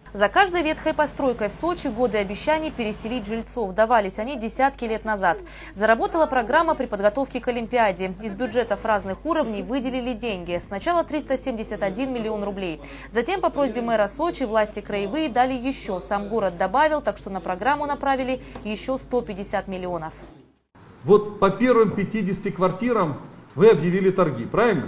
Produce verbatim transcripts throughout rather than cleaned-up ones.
За каждой ветхой постройкой в Сочи годы обещаний переселить жильцов. Давались они десятки лет назад. Заработала программа при подготовке к Олимпиаде. Из бюджетов разных уровней выделили деньги. Сначала триста семьдесят один миллион рублей. Затем по просьбе мэра Сочи власти краевые дали еще. Сам город добавил, так что на программу направили еще сто пятьдесят миллионов. Вот по первым пятидесяти квартирам вы объявили торги, правильно?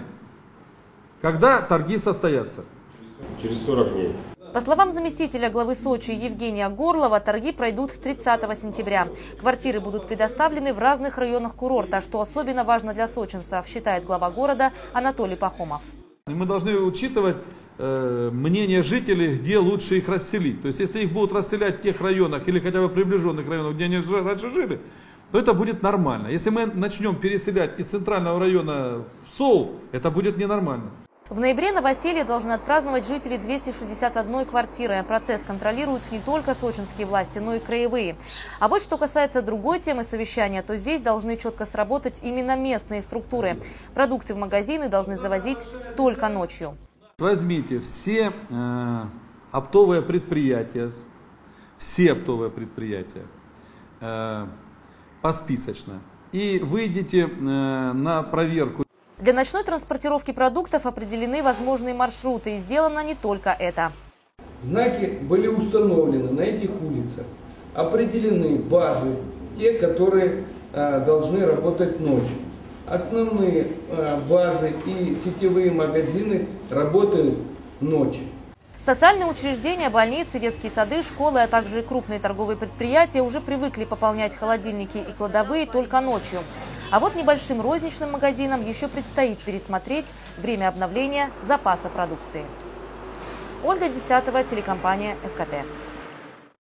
Когда торги состоятся? Через сорок дней. По словам заместителя главы Сочи Евгения Горлова, торги пройдут тридцатого сентября. Квартиры будут предоставлены в разных районах курорта, что особенно важно для сочинцев, считает глава города Анатолий Пахомов. Мы должны учитывать э, мнение жителей, где лучше их расселить. То есть, если их будут расселять в тех районах или хотя бы приближенных районах, где они раньше жили, то это будет нормально. Если мы начнем переселять из центрального района в Соул, это будет ненормально. В ноябре новоселье должны отпраздновать жители двухсот шестидесяти одной квартиры. Процесс контролируют не только сочинские власти, но и краевые. А вот что касается другой темы совещания, то здесь должны четко сработать именно местные структуры. Продукты в магазины должны завозить только ночью. Возьмите все э, оптовые предприятия, все оптовые предприятия э, посписочно и выйдите э, на проверку. Для ночной транспортировки продуктов определены возможные маршруты, и сделано не только это. Знаки были установлены на этих улицах, определены базы, те, которые э, должны работать ночью. Основные э, базы и сетевые магазины работают ночью. Социальные учреждения, больницы, детские сады, школы, а также крупные торговые предприятия уже привыкли пополнять холодильники и кладовые только ночью. А вот небольшим розничным магазинам еще предстоит пересмотреть время обновления запаса продукции. Ольга Десятова, телекомпания эф ка тэ.